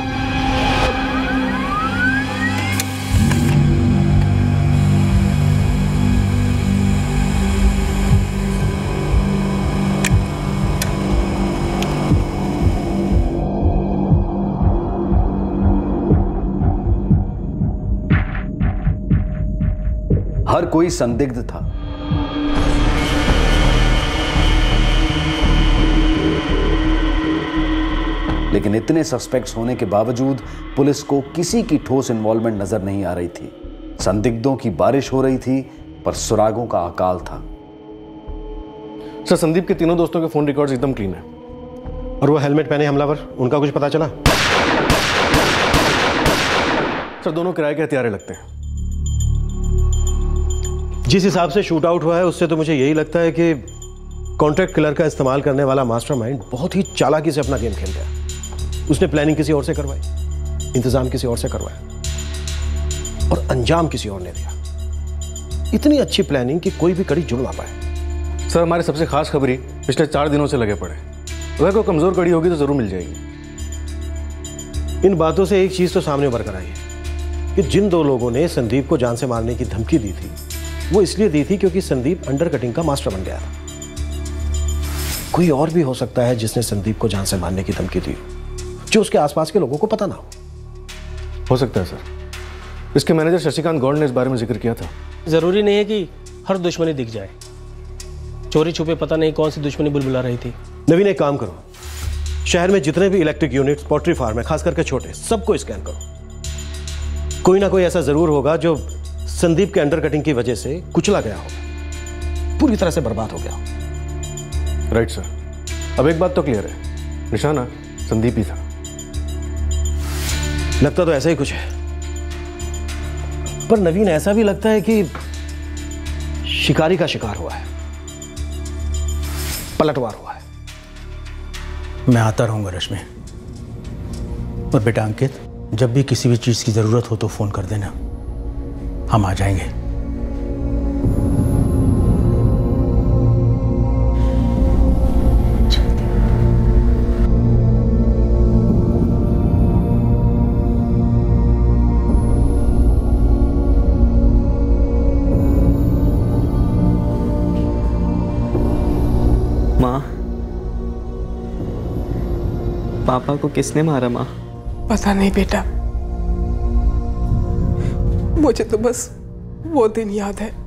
S1: हर कोई संदिग्ध था। लेकिन इतने सस्पेक्ट्स होने के बावजूद पुलिस को किसी की ठोस इन्वॉल्वमेंट नजर नहीं आ रही थी। संदिग्धों की बारिश हो रही थी, पर सुरागों का अकाल था।
S15: सर, संदीप के तीनों दोस्तों के फोन रिकॉर्ड्स एकदम क्लीन है। और वो हेलमेट पहने हमलावर, उनका कुछ पता चला? सर, दोनों किराए के हथियारे लगते हैं। जिस हिसाब से शूट आउट हुआ है उससे तो मुझे यही लगता है कि कॉन्ट्रैक्ट किलर का इस्तेमाल करने वाला मास्टरमाइंड बहुत ही चालाकी से अपना गेम खेल गया। उसने प्लानिंग किसी और से करवाई, इंतजाम किसी और से करवाया और अंजाम किसी और ने दिया। इतनी अच्छी प्लानिंग कि कोई भी कड़ी जुड़ ना पाए। सर, हमारे सबसे खास खबरी पिछले चार दिनों से लगे पड़े। अगर कोई कमजोर कड़ी होगी तो जरूर मिल जाएगी।
S16: इन बातों से एक चीज तो सामने उभर कर आई है कि जिन दो लोगों ने संदीप को जान से मारने की धमकी दी थी, वो इसलिए दी थी क्योंकि संदीप अंडर कटिंग का मास्टर बन गया था। कोई और भी हो सकता है जिसने संदीप को जान से मारने की धमकी दी, जो उसके आसपास के लोगों को पता ना हो।
S15: हो सकता है सर। इसके मैनेजर शशिकांत गौड़ ने इस बारे में जिक्र किया था।
S13: जरूरी नहीं है कि हर दुश्मनी दिख जाए। चोरी छुपे पता नहीं कौन सी दुश्मनी बुलबुला रही थी।
S16: नवीन, एक काम करो, शहर में जितने भी इलेक्ट्रिक यूनिट्स, पोल्ट्री फार्म है, खास करके छोटे, सबको स्कैन करो। कोई ना कोई ऐसा जरूर होगा जो संदीप के अंडर कटिंग की वजह से कुचला गया होगा, पूरी तरह से बर्बाद हो गया।
S15: Right sir. अब एक बात तो क्लियर है, निशाना संदीप ही था।
S16: लगता तो ऐसा ही कुछ है, पर नवीन ऐसा भी लगता है कि शिकारी का शिकार हुआ है, पलटवार हुआ है।
S14: मैं आता रहूंगा रश्मि। और बेटा अंकित, जब भी किसी भी चीज की जरूरत हो तो फोन कर देना, हम आ जाएंगे।
S11: माँ, पापा को किसने मारा माँ?
S5: पता नहीं बेटा, मुझे तो बस वो दिन याद है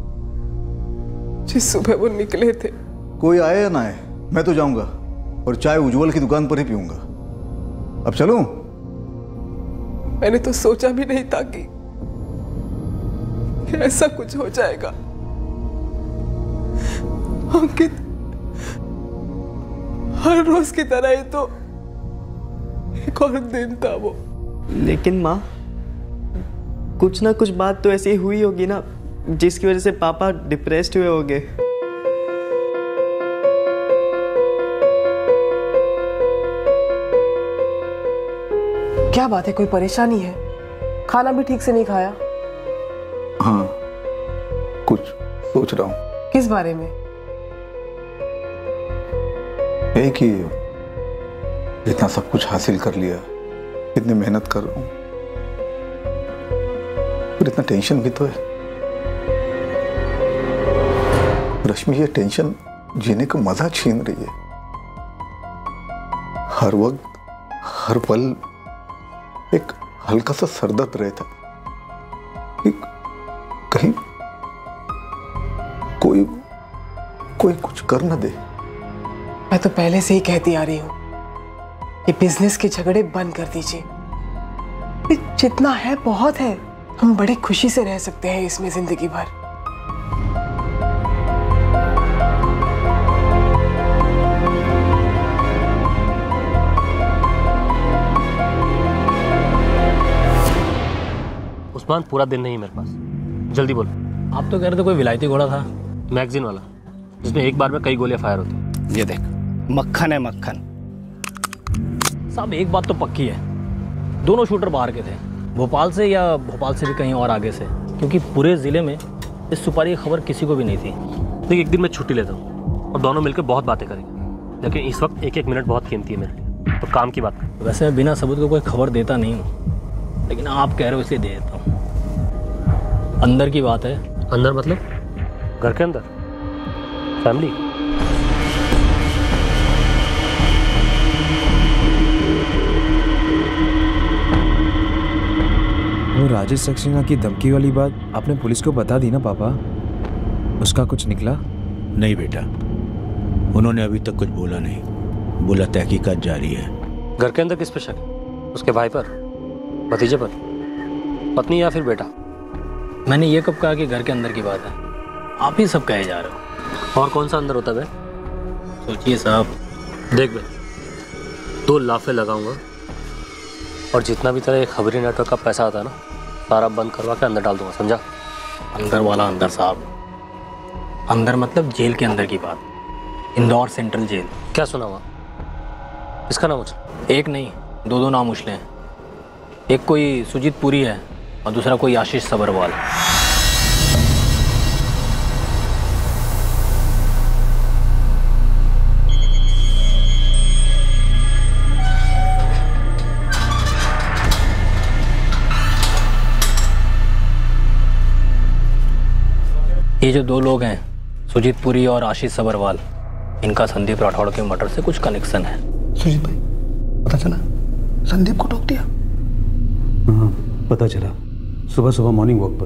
S5: जिस सुबह वो निकले थे।
S2: कोई आए या ना आए, मैं तो जाऊंगा और चाय उज्जवल की दुकान पर ही पीऊंगा। अब चलूं?
S5: मैंने तो सोचा भी नहीं था कि ऐसा कुछ हो जाएगा। अंकित हर रोज की तरह ही तो एक और दिन था वो।
S11: लेकिन माँ, कुछ ना कुछ बात तो ऐसी हुई होगी ना जिसकी वजह से पापा डिप्रेस्ड हुए होंगे।
S5: क्या बात है, कोई परेशानी है? खाना भी ठीक से नहीं खाया?
S17: हाँ, कुछ सोच रहा हूँ।
S5: किस बारे में?
S17: यही कि इतना सब कुछ हासिल कर लिया, इतनी मेहनत कर रहा हूँ, पर इतना टेंशन भी तो है। रश्मि, ये टेंशन जीने का मजा छीन रही है। हर वक्त हर पल एक हल्का सा सरदर्द रहता कि कहीं कोई कोई कुछ कर ना दे।
S5: मैं तो पहले से ही कहती आ रही हूँ कि बिजनेस के झगड़े बंद कर दीजिए। जितना है बहुत है, हम बड़ी खुशी से रह सकते हैं इसमें जिंदगी भर।
S13: उस्मान, पूरा दिन नहीं मेरे पास, जल्दी बोल। आप तो कह रहे थे कोई विलायती घोड़ा था, मैगजीन वाला, जिसमें एक बार में कई गोलियां फायर होती।
S4: ये देख, मक्खन है मक्खन।
S13: साहब एक बात तो पक्की है, दोनों शूटर बाहर के थे, भोपाल से या भोपाल से भी कहीं और आगे से, क्योंकि पूरे ज़िले में इस सुपारी की खबर किसी को भी नहीं थी। देखिए, एक दिन मैं छुट्टी लेता हूँ और दोनों मिलकर बहुत बातें करेंगे, लेकिन इस वक्त एक एक मिनट बहुत कीमती है मेरे लिए, तो काम की बात करें। वैसे मैं बिना सबूत को कोई खबर देता नहीं हूँ, लेकिन आप कह रहे हो इसलिए दे देता हूँ। अंदर की बात है। अंदर मतलब? घर के अंदर, फैमिली।
S8: वो राजेश सक्सेना की धमकी वाली बात आपने पुलिस को बता दी ना पापा? उसका कुछ निकला?
S19: नहीं बेटा, उन्होंने अभी तक कुछ बोला नहीं, बोला तहकीकात जारी है।
S13: घर के अंदर किस पे शक है? उसके भाई पर, भतीजे पर, पत्नी या फिर बेटा? मैंने ये कब कहा कि घर के अंदर की बात है? आप ही सब कहे जा रहे हो। और कौन सा अंदर होता है? सोचिए साहब। देख बे, दो लाफे लगाऊंगा और जितना भी तेरा ये खबरी नेटवर्क का पैसा आता है ना, सारा बंद करवा के अंदर डाल दूंगा, समझा? अंदर वाला अंदर साहब। अंदर मतलब जेल के अंदर की बात, इंदौर सेंट्रल जेल। क्या सुना हुआ? इसका नाम उछल? एक नहीं, दो दो नाम उछले हैं। एक कोई सुजीत पुरी है और दूसरा कोई आशीष सबरवाल। ये जो दो लोग हैं, सुजीत पुरी और आशीष सबरवाल, इनका संदीप राठौड़ के मर्डर से कुछ कनेक्शन है।
S7: सुजीत भाई, पता चला संदीप को ठोक दिया?
S6: हाँ, पता चला, सुबह सुबह मॉर्निंग वॉक पर।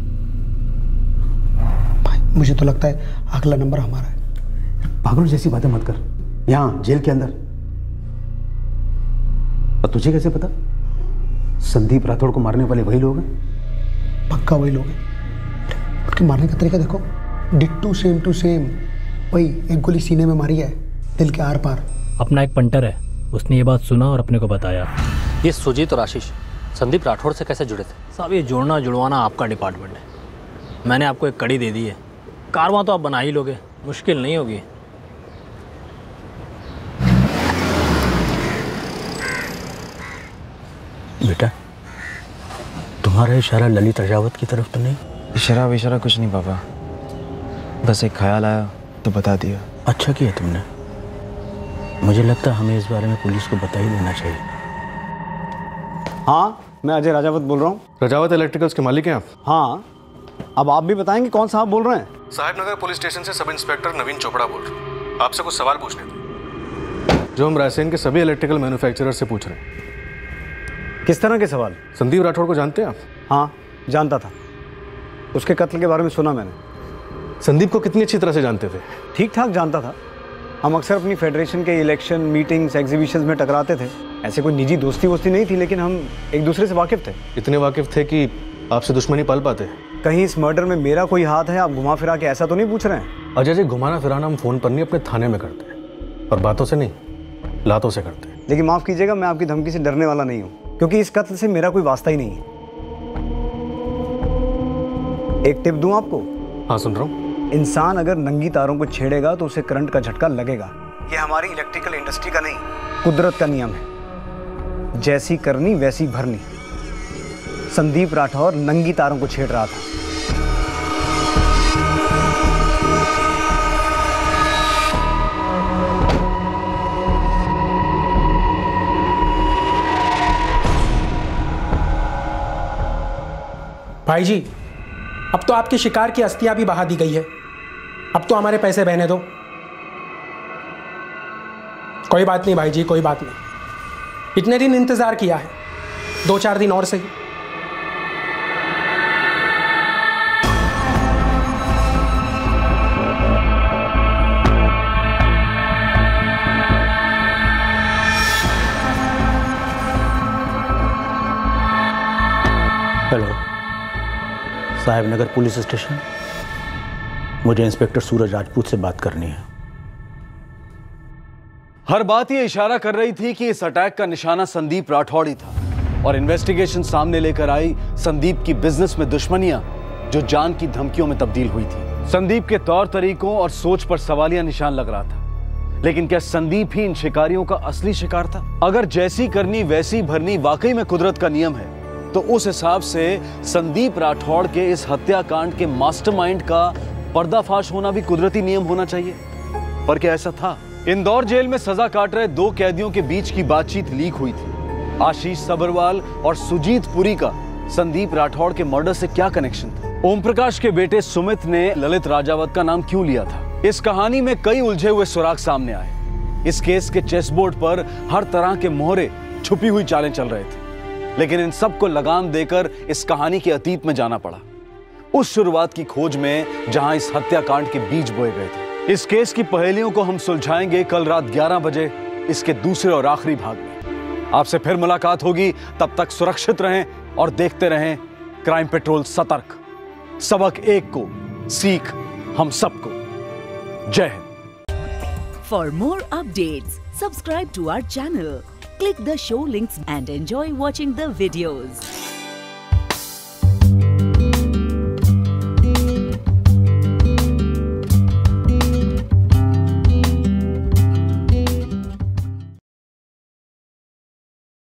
S7: भाई मुझे तो लगता है अगला नंबर हमारा है।
S6: पागल जैसी बातें मत कर, यहाँ जेल के अंदर। और तुझे कैसे पता? संदीप राठौड़ को मारने वाले वही लोग हैं।
S7: पक्का वही लोग हैं। उनके मारने का तरीका देखो, डिट्टू सेम टू सेम। वही एक गोली सीने में मारी है, दिल के आर पार।
S13: अपना एक पंटर है, उसने ये बात सुना और अपने को बताया। ये सुजीत और आशीष संदीप राठौड़ से कैसे जुड़े थे? साहब ये जोड़ना जुड़वाना आपका डिपार्टमेंट है। मैंने आपको एक कड़ी दे दी है, कारवां तो आप बना ही लोगे, मुश्किल नहीं होगी।
S19: बेटा, तुम्हारा इशारा ललित राजावत की तरफ तो नहीं?
S9: इशारा विशारा कुछ नहीं पापा, बस एक ख्याल आया तो बता दिया।
S19: अच्छा किया तुमने। मुझे लगता है हमें इस बारे में पुलिस को बता ही देना चाहिए।
S6: हाँ, मैं अजय राजावत बोल रहा हूँ।
S15: राजावत इलेक्ट्रिकल्स के मालिक हैं आप?
S6: हाँ, अब आप भी बताएंगे कौन साहब बोल रहे हैं?
S15: साहिब नगर पुलिस स्टेशन से सब इंस्पेक्टर नवीन चोपड़ा बोल रहे हैं। आपसे कुछ सवाल पूछने थे, जो हम रायसेन के सभी इलेक्ट्रिकल मैन्युफैक्चरर से पूछ रहे हैं।
S6: किस तरह के सवाल?
S15: संदीप राठौड़ को जानते हैं आप?
S6: हाँ, जानता था। उसके कत्ल के बारे में सुना मैंने।
S15: संदीप को कितनी अच्छी तरह से जानते थे?
S6: ठीक ठाक जानता था। हम अक्सर अपनी फेडरेशन के इलेक्शन, मीटिंग्स, एग्जीबिशंस में टकराते थे। ऐसे कोई निजी दोस्ती वोस्ती नहीं थी, लेकिन हम एक दूसरे से वाकिफ थे।
S15: इतने वाकिफ थे कि आपसे दुश्मनी पाल पाते?
S12: कहीं इस मर्डर में मेरा कोई हाथ है? आप घुमा फिरा के ऐसा तो नहीं पूछ रहे हैं?
S15: अजय जी, घुमाना फिराना हम फोन पर नहीं अपने थाने में करते हैं, और बातों से नहीं, लातों से करते हैं।
S12: लेकिन माफ कीजिएगा, मैं आपकी धमकी से डरने वाला नहीं हूँ, क्योंकि इस कत्ल से मेरा कोई वास्ता ही नहीं है। एक टिप दूं आपको?
S15: हाँ, सुन रहा हूँ।
S12: इंसान अगर नंगी तारों को छेड़ेगा तो उसे करंट का झटका लगेगा। ये हमारी इलेक्ट्रिकल इंडस्ट्री का नहीं, कुदरत का नियम है। जैसी करनी वैसी भरनी। संदीप राठौर नंगी तारों को छेड़ रहा था।
S22: भाई जी, अब तो आपके शिकार की अस्थियां भी बहा दी गई है। अब तो हमारे पैसे बहने दो। कोई बात नहीं भाई जी, कोई बात नहीं। इतने दिन इंतजार किया है, दो चार दिन और सही।
S14: Hello, Saheb Nagar police station. मुझे इंस्पेक्टर सूरज राजपूत से बात करनी है।
S1: हर बात ये इशारा कर रही थी कि इस अटैक का निशाना संदीप राठौड़ ही था, और इन्वेस्टिगेशन सामने लेकर आई संदीप की बिजनेस में दुश्मनियां जो जान की धमकियों में तब्दील हुई थी। संदीप के तौर तरीकों और सोच पर सवालिया निशान लग रहा था, लेकिन क्या संदीप ही इन शिकारियों का असली शिकार था? अगर जैसी करनी वैसी भरनी वाकई में कुदरत का नियम है, तो उस हिसाब से संदीप राठौड़ के इस हत्याकांड के मास्टरमाइंड का पर्दाफाश होना भी कुदरती नियम होना चाहिए। पर क्या ऐसा था? इंदौर जेल में सजा काट रहे दो कैदियों के बीच की बातचीत लीक हुई थी। आशीष सबरवाल और सुजीत पुरी का संदीप राठौड़ के मर्डर से क्या कनेक्शन था? ओम प्रकाश के बेटे सुमित ने ललित राजावत का नाम क्यों लिया था? इस कहानी में कई उलझे हुए सुराग सामने आए। इस केस के चेसबोर्ड पर हर तरह के मोहरे, छुपी हुई चालें चल रहे थे, लेकिन इन सबको लगाम देकर इस कहानी के अतीत में जाना पड़ा, उस शुरुआत की खोज में जहां इस हत्याकांड के बीज बोए गए थे। इस केस की पहेलियों को हम सुलझाएंगे कल रात ग्यारह बजे इसके दूसरे और आखिरी भाग में। आपसे फिर मुलाकात होगी, तब तक सुरक्षित रहें और देखते रहें क्राइम पेट्रोल सतर्क। सबक एक को, सीख हम सबको। जय Hind.
S23: For more updates, subscribe to our channel, click the show links and enjoy watching the videos.